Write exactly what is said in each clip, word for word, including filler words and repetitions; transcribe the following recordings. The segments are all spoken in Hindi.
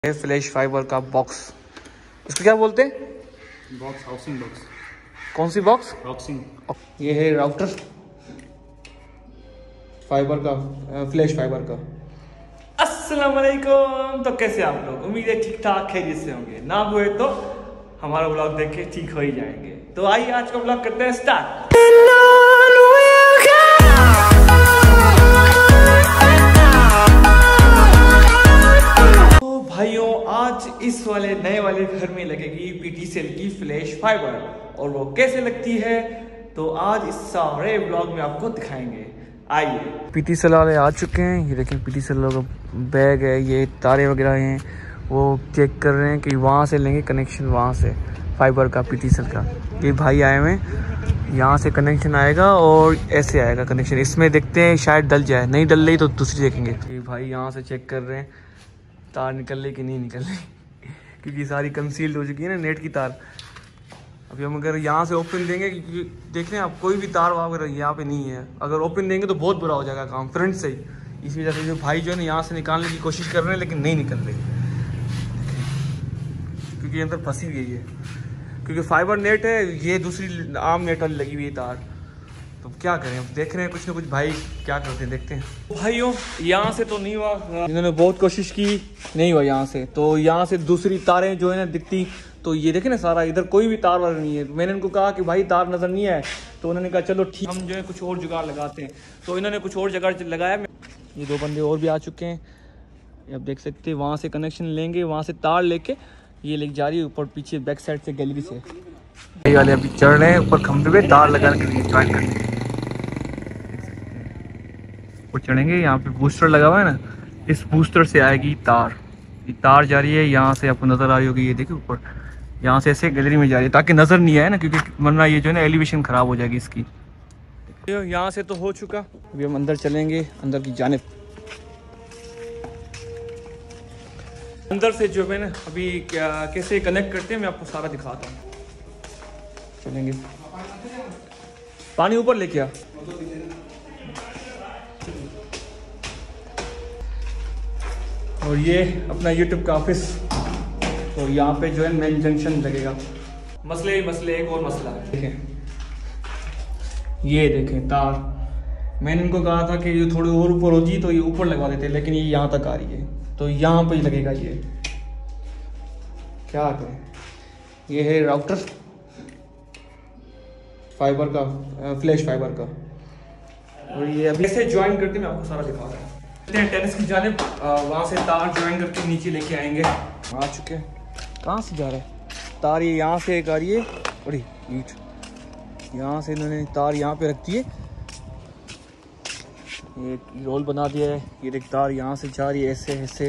फ्लैश फाइबर का बॉक्स, इसको क्या बोलते हैं? Box, housing box. कौन सी बॉक्स? हाउसिंग। ये है राउटर फाइबर का, फ्लैश फाइबर का। अस्सलाम वालेकुम। तो कैसे आप लोग? उम्मीद है ठीक ठाक है, जिससे होंगे ना हुए तो हमारा ब्लॉग देख के ठीक हो ही जाएंगे। तो आइए आज का ब्लॉग करते हैं स्टार्ट। भाइयों, आज इस वाले नए वाले घर में लगेगी पीटी सेल की फ्लैश फाइबर, और वो कैसे लगती है तो आज इस सारे ब्लॉग में आपको दिखाएंगे। आइए। पीटी सेल वाले आ चुके हैं। ये देखें पीटी सेल का बैग है, ये तारे वगैरह हैं, वो चेक कर रहे हैं कि वहाँ से लेंगे कनेक्शन, वहाँ से फाइबर का पीटी सेल का। ये भाई आए हुए हैं, यहाँ से कनेक्शन आएगा और ऐसे आएगा कनेक्शन। इसमें देखते हैं शायद डल जाए, नहीं डल रही तो दूसरी देखेंगे। ये भाई यहाँ से चेक कर रहे हैं तार निकल रही कि नहीं निकल रही, क्योंकि सारी कंसील्ड हो चुकी है ना नेट की तार। अभी हम अगर यहाँ से ओपन देंगे, क्योंकि देख रहे हैं आप कोई भी तार वगैरह यहाँ पे नहीं है, अगर ओपन देंगे तो बहुत बुरा हो जाएगा काम फ्रंट से ही। इसी वजह से जो भाई जो है ना यहाँ से निकालने की कोशिश कर रहे हैं, लेकिन नहीं निकल रही क्योंकि अंदर फंसी गई है, क्योंकि फाइबर नेट है, ये दूसरी आम नेट वाली लगी हुई है तार। तो क्या करें, अब देख रहे हैं कुछ ना कुछ भाई क्या करते हैं, देखते हैं। भाइयों यहाँ से तो नहीं हुआ, इन्होंने बहुत कोशिश की, नहीं हुआ यहाँ से। तो यहाँ से दूसरी तारें जो है ना दिखती, तो ये देखें ना सारा इधर कोई भी तार वाला नहीं है। मैंने इनको कहा कि भाई तार नज़र नहीं है, तो उन्होंने कहा चलो ठीक, हम जो है कुछ और जुगाड़ लगाते हैं। तो इन्होंने कुछ और जगह लगाया। ये दो बंदे और भी आ चुके हैं, आप देख सकते हैं। वहाँ से कनेक्शन लेंगे, वहाँ से तार लेके ये लेके जा रही है ऊपर, पीछे बैक साइड से गैलरी से। ये वाले अभी चढ़ रहे हैं ऊपर खंभे पे तार लगाने के लिए, ज्वाइन करने के लिए ऊपर चढ़ेंगे। यहाँ पे बूस्टर लगा हुआ है ना, इस बूस्टर से आएगी तार। ये तार जा रही है यहाँ से, आपको नज़र आ रही होगी, ये देखिए ऊपर यहाँ से ऐसे गैलरी में जा रही है, ताकि नज़र नहीं आए ना, क्योंकि वरना ये जो है ना एलिवेशन ख़राब हो जाएगी इसकी। यहाँ से तो हो चुका, अभी हम अंदर चलेंगे, अंदर की जानिब। अंदर से जो है ना अभी क्या कैसे कनेक्ट करते हैं मैं आपको सारा दिखाता हूँ। चलेंगे, पानी ऊपर लेके आ। और ये अपना यूट्यूब का ऑफिस, तो यहाँ पे जो है मेन जंक्शन लगेगा। मसले ही मसले, एक और मसला देखें, ये देखें तार। मैंने इनको कहा था कि ये थोड़ी और ऊपर होती तो ये ऊपर लगवा देते, लेकिन ये यहाँ तक आ रही है, तो यहाँ पे ही लगेगा। ये क्या करें, ये है राउटर फाइबर का, फ्लैश फाइबर का, और ये अभी ऐसे ज्वाइन करके मैं आपको सारा दिखा रहा हूँ। टेनिस की जानिब, वहाँ से तार ज्वाइन करके नीचे लेके आएंगे। आ चुके हैं, कहाँ से जा रहा है तार? ये यहाँ से एक आ रही है, बड़ी ईट यहाँ से इन्होंने तार यहाँ पे रख दिए, ये रोल बना दिया है। ये देख तार यहाँ से जा रही है ऐसे ऐसे,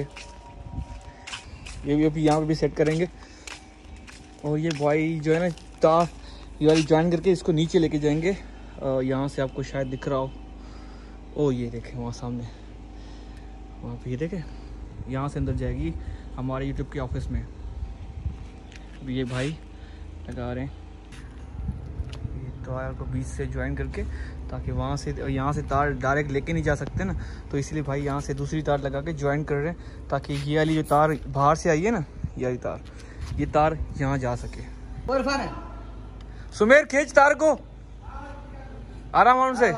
ये भी अभी यहाँ पे भी सेट करेंगे। और ये भाई जो है ना तार ये वाली ज्वाइन करके इसको नीचे लेके जाएंगे। यहाँ से आपको शायद दिख रहा हो, ओ ये देखें वहाँ सामने, वहाँ पे ये देखें, यहाँ से अंदर जाएगी हमारे यूट्यूब के ऑफिस में। अभी ये भाई लगा रहे हैं तार को बीच से ज्वाइन करके, ताकि वहाँ से यहाँ से तार डायरेक्ट लेके नहीं जा सकते ना, तो इसलिए भाई यहाँ से दूसरी तार लगा के ज्वाइन कर रहे हैं, ताकि ये वाली जो तार बाहर से आई है ना, ये वाली तार, ये तार यहाँ जा सके। सुमेर खींच तार को आराम आराम से,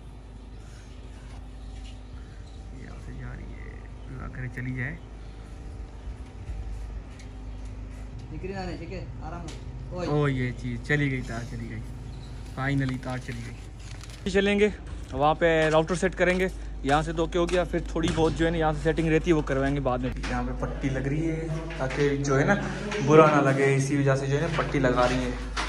यहाँ से जा रही है, अगर चली जाए ओ ये चीज़ चली गई, तार चली गई, फाइनली तार चली गई। चलेंगे वहाँ पे राउटर सेट करेंगे, यहाँ से तो क्या हो गया, फिर थोड़ी बहुत जो है ना यहाँ से सेटिंग रहती है वो करवाएंगे बाद में। यहाँ पे पट्टी लग रही है ताकि जो है ना बुरा ना लगे, इसी वजह से जो है ना पट्टी लगा रही है।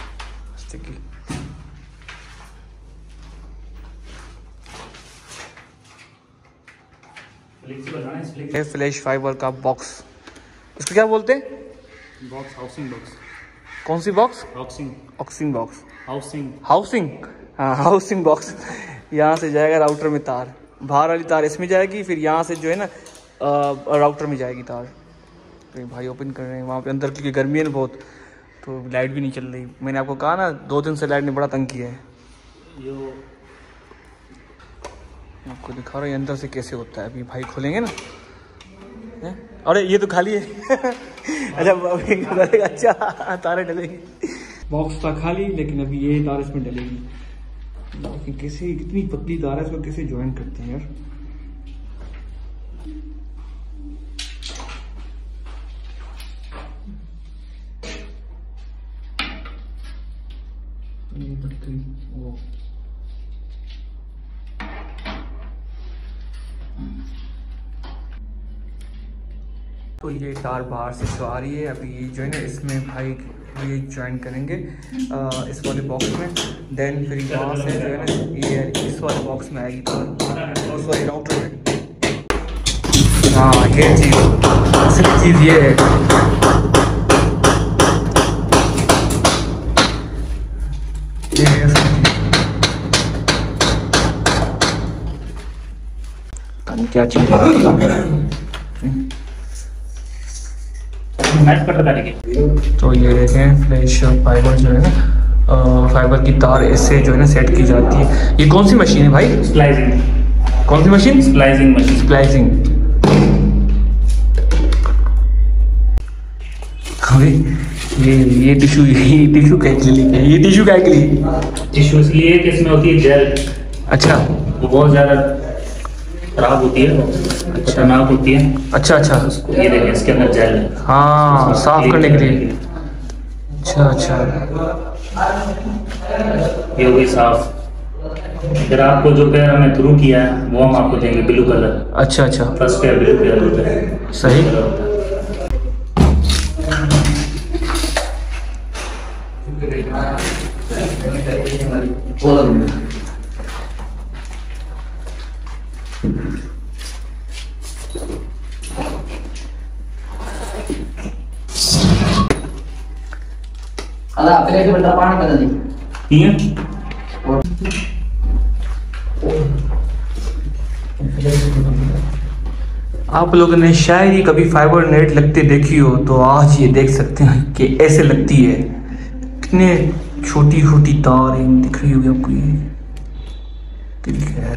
फ्लैश फाइबर का बॉक्स, इसको क्या बोलते हैं? Box, housing box. कौन सी बॉक्स? हाउसिंग। ऑक्सिंग बॉक्स, हाउसिंग। हाउसिंग, हाँ हाउसिंग बॉक्स। यहाँ से जाएगा राउटर में तार, बाहर वाली तार इसमें जाएगी, फिर यहाँ से जो है ना राउटर में जाएगी तार। तो भाई ओपन कर रहे हैं वहाँ पे अंदर, क्योंकि गर्मी है ना बहुत, तो लाइट भी नहीं चल रही। मैंने आपको कहा ना दो दिन से लाइट ने बड़ा तंग किया है। यो आपको दिखा रहा हूँ अंदर से कैसे होता है। अभी भाई खोलेंगे ना, अरे ये तो खाली है। अच्छा डलेगा, अच्छा तारे डलेंगे। बॉक्स था खाली, लेकिन अभी ये तार इसमें डलेगी। कैसे, कितनी पतली तार है, इसको कैसे ज्वाइन करते हैं यार। वो तो ये तार बाहर से जो आ रही है, अभी ये जो है ना इसमें भाई ये ज्वाइन करेंगे आ, इस वाले बॉक्स में। देन फिर वहाँ से जो है ना ये इस वाले बॉक्स में आएगी तार, उस वाले राउटर में। हाँ ये चीज़, असली चीज़ ये है। ये है असली चीज़। क्या चीज़ तो ये देखें फ्लैश फाइबर जो है ना, फाइबर की तार ऐसे जो है ना सेट की जाती है। ये कौन सी मशीन है भाई? स्प्लाइसिंग। कौन सी मशीन? Splicing machine. स्प्लाइसिंग। अभी ये ये टिश्यू, ये टिश्यू क्या के लिए, ये टिश्यू क्या के लिए? टिश्यू इसलिए कि इसमें होती है जेल। अच्छा, वो बहुत ज़्यादा खराब होती है, खतरनाक होती है। अच्छा अच्छा, ये देखिए इसके अंदर जेल है। हाँ साफ करने के लिए। अच्छा अच्छा, ये हो गई साफ। फिर आपको जो पेयर हमने थ्रू किया है वो हम आपको देंगे ब्लू कलर। अच्छा अच्छा, फर्स्ट पेयर ब्लू कलर होता है। सही। अदा अपने के बेटा पानी बदल दी ठीक है। आप लोगों ने शायद ही कभी फाइबर नेट लगते देखी हो, तो आज ये देख सकते हैं कि ऐसे लगती है। कितने छोटी छोटी तार दिख रही होगी आपको, ये ठीक है।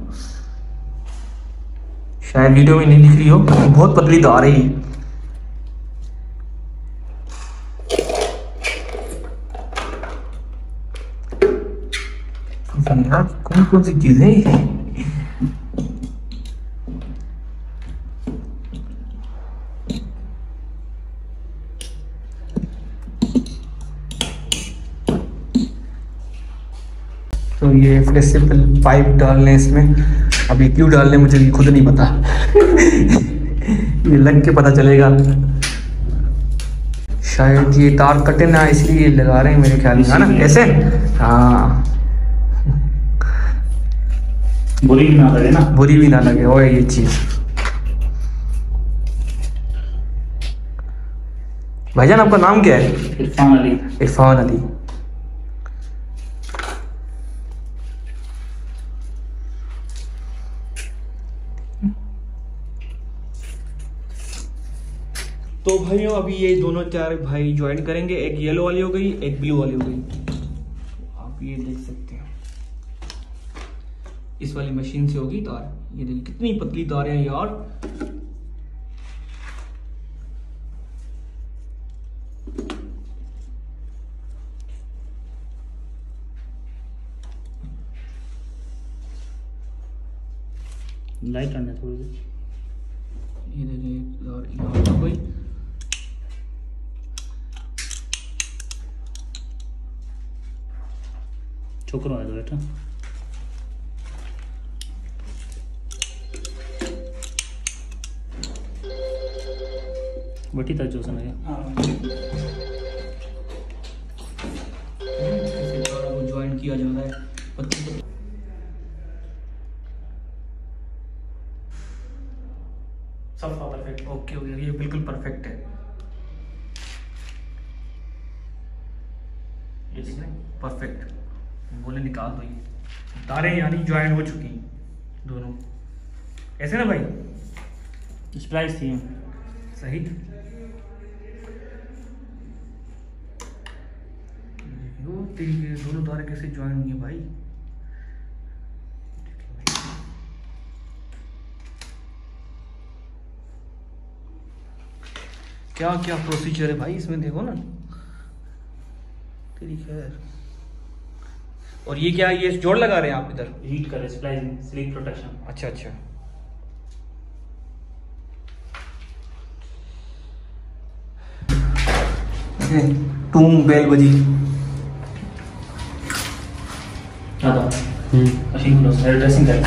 शायद वीडियो में नहीं दिख रही हो, बहुत पतली तार है ये। कौन कौन सी चीजें हैं? तो ये फ्लेक्सिबल पाइप डालने इसमें, अभी क्यों डालने मुझे भी खुद नहीं पता। ये लग के पता चलेगा। शायद ये तार कटे ना इसलिए लगा रहे हैं मेरे ख्याल में, है ना? कैसे? हाँ, बुरी भी ना लगे ना, बुरी भी ना लगे। और ये चीज भाईजान आपका नाम क्या है? इरफान अली। इरफान अली। तो भाइयों अभी ये दोनों चार भाई ज्वाइन करेंगे। एक येलो वाली हो गई, एक ब्लू वाली हो गई। आप ये देख सकते हैं इस वाली मशीन से होगी तार। ये देखिए कितनी पतली तार है यार। लाइट आने थोड़ी सी। ये देखिए और यहाँ हो गई। छोकरो है बेटा। बटी तक जो सुना वो ज्वाइन किया जा रहा है। सब परफेक्ट, ओके हो गया, ये बिल्कुल परफेक्ट है। ये देखिए परफेक्ट, बोले निकाल दो। ये तारे यानी ज्वाइन हो चुकी दोनों, ऐसे ना भाई? स्प्लाइस थी सही। दोनों तारे कैसे ज्वाइन हुई है भाई? क्या क्या प्रोसीजर है भाई इसमें, देखो ना तेरी खैर। और ये क्या, ये जोड़ लगा रहे हैं आप इधर? हीट कर स्प्लाइसिंग स्लीप प्रोटेक्शन। अच्छा अच्छा। टूम बेल बजी। मशीन क्लोज हेयर ड्रेसिंग कर।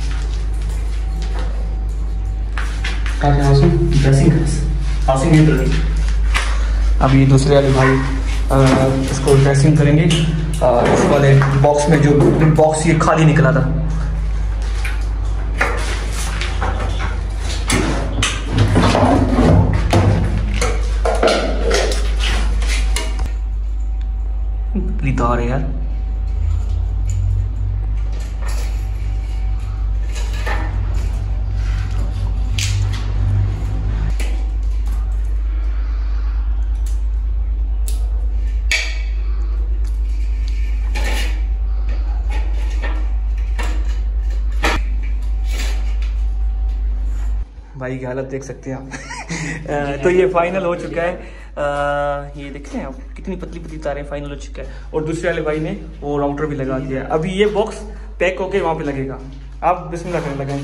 क्या क्या हाउसिंग ड्रेसिंग हाउसिंग नहीं करेगी। अब ये दूसरे वाले भाई आ, इसको ड्रेसिंग करेंगे। आ, इस वाले बॉक्स में जो बॉक्स ये खाली निकला था। पतली तार है यार। भाई की हालत देख सकते हैं आप। तो ये फाइनल हो चुका है। आ, ये देखते हैं आप कितनी पतली पतली तारें, फाइनल हो चुका है। और दूसरे वाले भाई ने वो राउटर भी लगा दिया है। अभी ये बॉक्स पैक होके वहाँ पे लगेगा। आप बिस्मिल्लाह करें, लगाएं।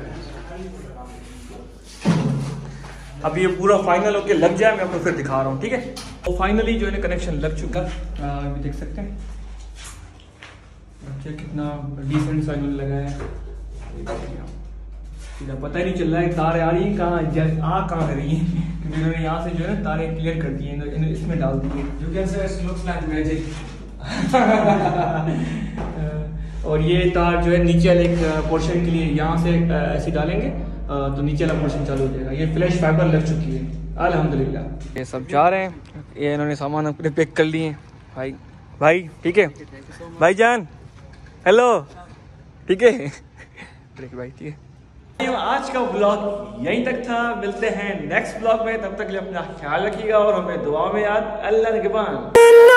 अब ये पूरा फाइनल होके लग जाए, मैं आपको फिर दिखा रहा हूँ, ठीक है। और फाइनली जो है कनेक्शन लग चुका, अभी देख सकते हैं बच्चे कितना डिसेंट सा इन्होंने लगाया है। पता ही नहीं चल रहा है तारे आ रही है कहाँ, आ कहाँ कर रही है, क्योंकि इन्होंने यहाँ से जो है तारे क्लियर कर दिए, इन्होंने इसमें डाल दिए। You can say it looks like magic। और ये तार जो है नीचे वाले एक पोर्शन के लिए यहाँ से ऐसे डालेंगे तो नीचे वाला पोर्शन चालू हो जाएगा। ये फ्लैश फाइबर लग चुकी है अल्हम्दुलिल्लाह। ये सब जा रहे हैं, ये इन्होंने सामान अपने पैक कर लिए भाई। भाई ठीक है भाईजान, हेलो, ठीक है भाई, ठीक है। आज का ब्लॉग यहीं तक था, मिलते हैं नेक्स्ट ब्लॉग में। तब तक के लिए अपना ख्याल रखिएगा और हमें दुआ में याद। अल्लाह निगहबान।